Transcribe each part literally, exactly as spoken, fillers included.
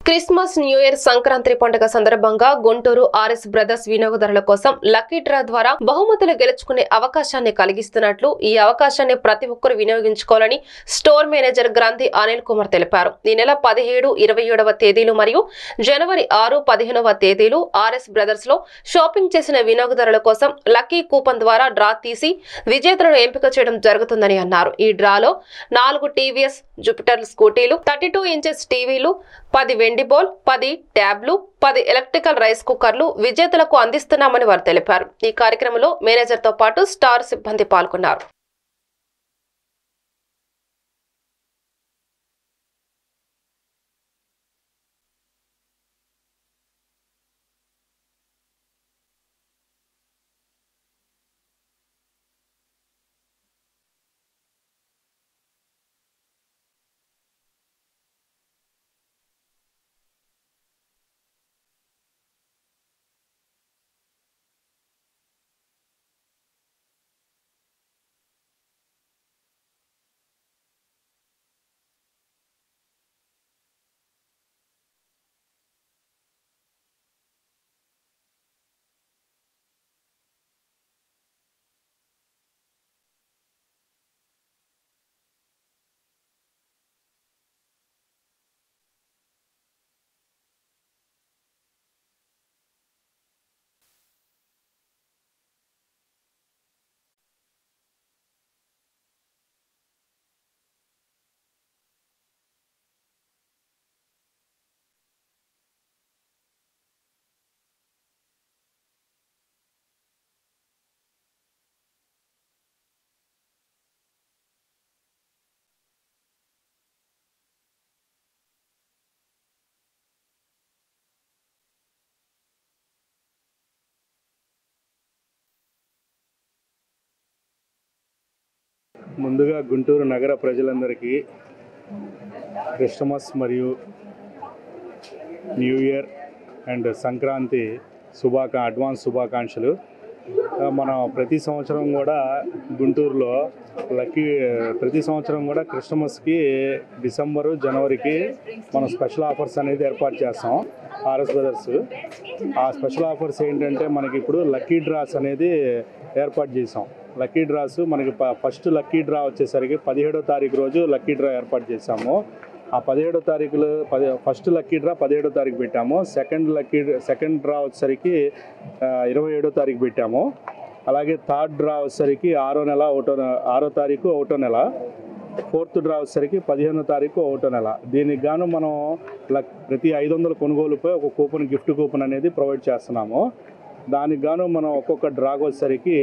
Christmas new year Sankranti పండుగ సందర్భంగా Guntur RS brothers వినియోగదారుల కోసం లక్కీ డ్రా ద్వారా బహుమతులు గెలుచుకునే అవకాశాన్ని కలిగిస్తున్నట్లు ఈ అవకాశాన్ని ప్రతి ఒక్కరూ వినియోగించుకోవాలని స్టోర్ మేనేజర్ గ్రంథి అనిల్ కుమార్ తెలిపారు. ఈ నెల పదిహేడు ఇరవై ఏడవ తేదీలు మరియు జనవరి ఆరు పదిహేనవ తేదీలు ఆర్ఎస్ బ్రదర్స్ లో షాపింగ్ చేసిన వినియోగదారుల కోసం లక్కీ కూపన్ ద్వారా డ్రా తీసి విజేతలను ఎంపిక చేయడం జరుగుతుందని అన్నారు. ఈ డ్రాలో నాలుగు టీవీఎస్ జూపిటర్ స్కూటీలు, థర్టీ టూ ఇంచెస్ టీవీలు, పది వెండి బౌల్, పది ట్యాబ్లు, పది ఎలక్ట్రికల్ రైస్ కుక్కర్లు విజేతలకు అందిస్తున్నామని వారు తెలిపారు. ఈ కార్యక్రమంలో మేనేజర్ తో పాటు స్టార్ సిబ్బంది పాల్గొన్నారు. ముందుగా గుంటూరు నగర ప్రజలందరికీ క్రిస్మస్ మరియు న్యూ ఇయర్ అండ్ సంక్రాంతి శుభాకా అడ్వాన్స్ శుభాకాంక్షలు. మనం ప్రతి సంవత్సరం కూడా గుంటూరులో లక్కీ ప్రతి సంవత్సరం కూడా క్రిస్మస్కి డిసెంబరు జనవరికి మనం స్పెషల్ ఆఫర్స్ అనేది ఏర్పాటు చేస్తాం ఆర్ఎస్ బ్రదర్స్. ఆ స్పెషల్ ఆఫర్స్ ఏంటంటే మనకి ఇప్పుడు లక్కీ డ్రాస్ అనేది ఏర్పాటు చేసాం. లక్కీ డ్రాస్ మనకి ఫస్ట్ లక్కీ డ్రా వచ్చేసరికి పదిహేడో తారీఖు రోజు లక్కీ డ్రా ఏర్పాటు చేసాము. ఆ పదిహేడో తారీఖులో పది ఫస్ట్ లక్కీ డ్రా పదిహేడో తారీఖు పెట్టాము. సెకండ్ లక్కీ సెకండ్ డ్రా వచ్చేసరికి ఇరవై ఏడో తారీఖు పెట్టాము. అలాగే థర్డ్ డ్రా వచ్చేసరికి ఆరో నెల ఒకటో ఆరో తారీఖు ఒకటో నెల. ఫోర్త్ డ్రా వచ్చేసరికి పదిహేనో తారీఖు ఒకటో నెల. దీనికి గాను మనం లక్ ప్రతి ఐదు వందల కొనుగోలుపై ఒక కూపన్ గిఫ్ట్ కూపన్ అనేది ప్రొవైడ్ చేస్తున్నాము. దానికి గాను మనం ఒక్కొక్క డ్రాకి వచ్చేసరికి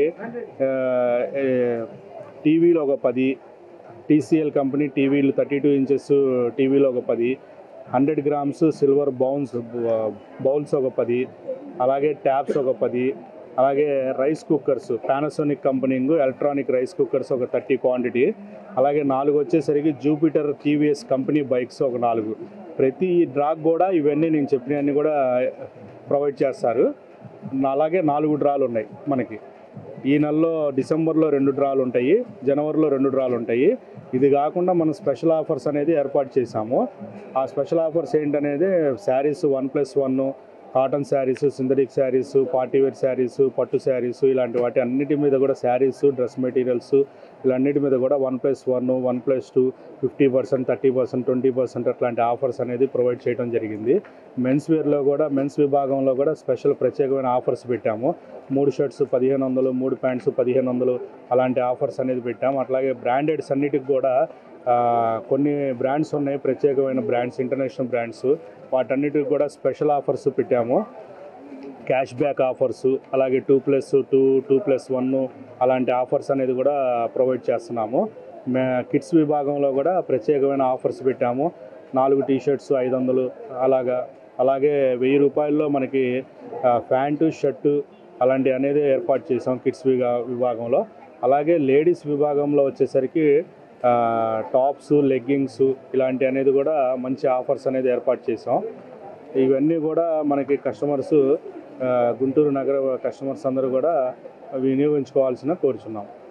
టీవీలో ఒక పది, టీసీఎల్ కంపెనీ టీవీలు థర్టీ టూ ఇంచెస్ టీవీలో ఒక పది, hundred grams silver bowls bowls ఒక పది, అలాగే ట్యాబ్స్ ఒక పది, అలాగే rice cookers Panasonic company electronic rice cookers ఒక థర్టీ క్వాంటిటీ, అలాగే నాలుగు వచ్చేసరికి జూపిటర్ టీవీఎస్ కంపెనీ బైక్స్ ఒక నాలుగు. ప్రతి డ్రాక్ కూడా ఇవన్నీ నేను చెప్పినవన్నీ కూడా ప్రొవైడ్ చేస్తారు. అలాగే నాలుగు డ్రాలు ఉన్నాయి మనకి. ఈ నెలలో డిసెంబర్లో రెండు డ్రాలు ఉంటాయి, జనవరిలో రెండు డ్రాలు ఉంటాయి. ఇది కాకుండా మనం స్పెషల్ ఆఫర్స్ అనేది ఏర్పాటు చేశాము. ఆ స్పెషల్ ఆఫర్స్ ఏంటనేది saris one plus one, cotton saris, synthetic saris, partywear saris, పట్టు శారీస్, ఇలాంటి వాటి అన్నిటి మీద కూడా శారీస్, డ్రెస్ మెటీరియల్స్ ఇలాన్నిటి మీద కూడా one plus one, one plus two, fifty percent, thirty percent, twenty percent అట్లాంటి ఆఫర్స్ అనేది ప్రొవైడ్ చేయడం జరిగింది. మెన్స్ వేర్లో కూడా మెన్స్ విభాగంలో కూడా స్పెషల్ ప్రత్యేకమైన ఆఫర్స్ పెట్టాము. మూడు షర్ట్స్ పదిహేను వందలు, మూడు ప్యాంట్స్ పదిహేను వందలు అలాంటి ఆఫర్స్ అనేది పెట్టాము. అట్లాగే బ్రాండెడ్స్ అన్నిటికి కూడా కొన్ని బ్రాండ్స్ ఉన్నాయి, ప్రత్యేకమైన బ్రాండ్స్, ఇంటర్నేషనల్ బ్రాండ్స్. వాటన్నిటికి కూడా స్పెషల్ ఆఫర్స్ పెట్టాము. క్యాష్ బ్యాక్ ఆఫర్సు, అలాగే two plus two, two plus one అలాంటి ఆఫర్స్ అనేది కూడా ప్రొవైడ్ చేస్తున్నాము. మే కిడ్స్ విభాగంలో కూడా ప్రత్యేకమైన ఆఫర్స్ పెట్టాము. నాలుగు టీషర్ట్స్ ఐదు వందలు అలాగా. అలాగే వెయ్యి రూపాయల్లో మనకి ప్యాంటు, షర్టు అలాంటివి అనేది ఏర్పాటు చేసాం కిడ్స్ విభాగంలో. అలాగే లేడీస్ విభాగంలో వచ్చేసరికి టాప్స్, లెగ్గింగ్స్ ఇలాంటి అనేది కూడా మంచి ఆఫర్స్ అనేది ఏర్పాటు చేసాం. ఇవన్నీ కూడా మనకి కస్టమర్స్ గుంటూరు నగర కస్టమర్స్ అందరూ కూడా వినియోగించుకోవాల్సిన కోరుచున్నాం.